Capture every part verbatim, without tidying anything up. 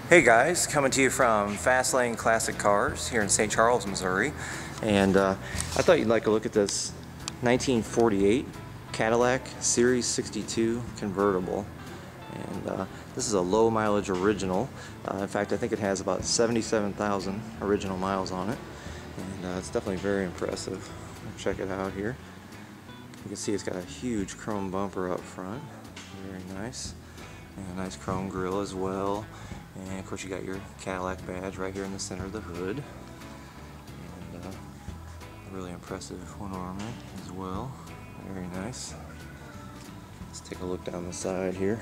Hey guys, coming to you from Fast Lane Classic Cars here in Saint Charles, Missouri. And uh, I thought you'd like a look at this nineteen forty-eight Cadillac Series sixty-two convertible. And uh, this is a low mileage original. Uh, in fact, I think it has about seventy-seven thousand original miles on it. And uh, it's definitely very impressive. Check it out here. You can see it's got a huge chrome bumper up front. Very nice. And a nice chrome grille as well. And of course you got your Cadillac badge right here in the center of the hood. And uh, a really impressive one ornament as well. Very nice. Let's take a look down the side here.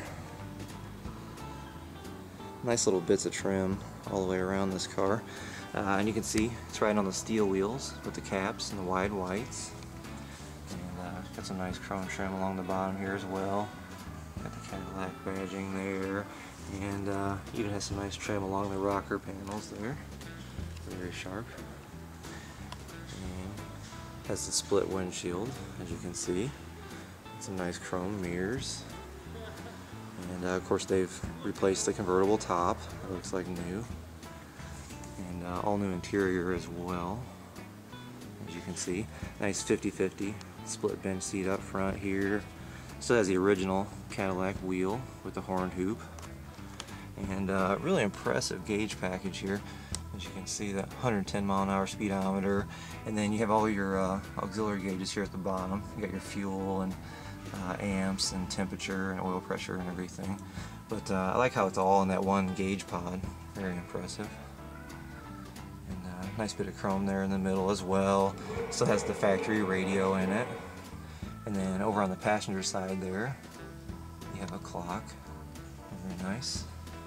Nice little bits of trim all the way around this car. Uh, and you can see it's riding on the steel wheels with the caps and the wide whites. And uh, got some nice chrome trim along the bottom here as well. Got the Cadillac badging there. And uh, even has some nice trim along the rocker panels there. Very sharp. And has the split windshield, as you can see. Some nice chrome mirrors. And uh, of course they've replaced the convertible top. It looks like new. And uh, all new interior as well, as you can see. Nice fifty fifty split bench seat up front here. Still has the original Cadillac wheel with the horn hoop. And uh, really impressive gauge package here. As you can see, that one hundred ten mile an hour speedometer, and then you have all your uh, auxiliary gauges here at the bottom. You got your fuel and uh, amps and temperature and oil pressure and everything. But uh, I like how it's all in that one gauge pod. Very impressive. And uh, nice bit of chrome there in the middle as well. Still has the factory radio in it. And then over on the passenger side there, you have a clock. Very nice.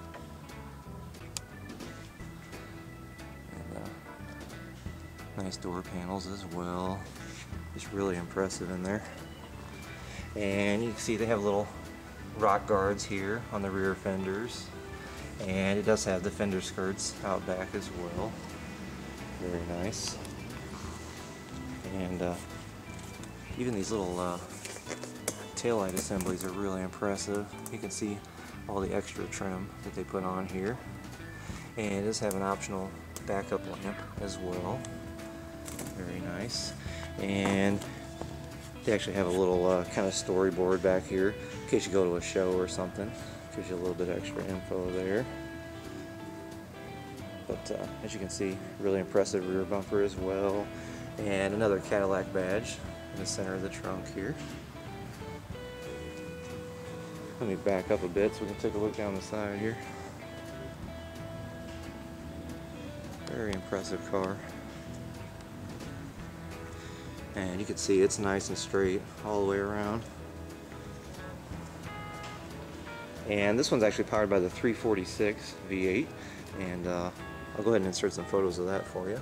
Nice door panels as well. Just really impressive in there. And you can see they have little rock guards here on the rear fenders. And it does have the fender skirts out back as well. Very nice. And uh, even these little uh, taillight assemblies are really impressive. You can see all the extra trim that they put on here. And it does have an optional backup lamp as well. Very nice. And they actually have a little uh, kind of storyboard back here in case you go to a show or something. Gives you a little bit of extra info there. But uh, as you can see, really impressive rear bumper as well. And another Cadillac badge in the center of the trunk here. Let me back up a bit so we can take a look down the side here. Very impressive car. And you can see it's nice and straight all the way around. And this one's actually powered by the three forty-six V eight, and uh, I'll go ahead and insert some photos of that for you.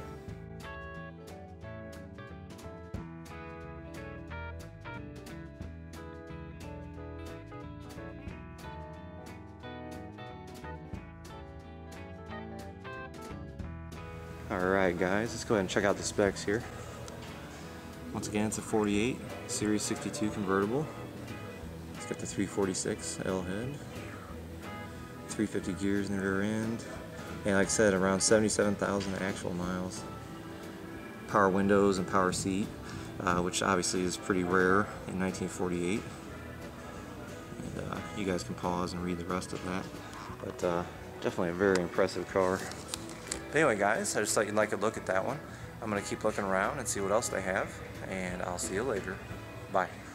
Alright guys, let's go ahead and check out the specs here. Once again, it's a forty-eight Series sixty-two convertible. It's got the three forty-six L head, three fifty gears in the rear end, and like I said, around seventy-seven thousand actual miles. Power windows and power seat, uh, which obviously is pretty rare in nineteen forty-eight. And uh, you guys can pause and read the rest of that. But uh, definitely a very impressive car. But anyway guys, I just thought you'd like a look at that one. I'm going to keep looking around and see what else they have, and I'll see you later. Bye.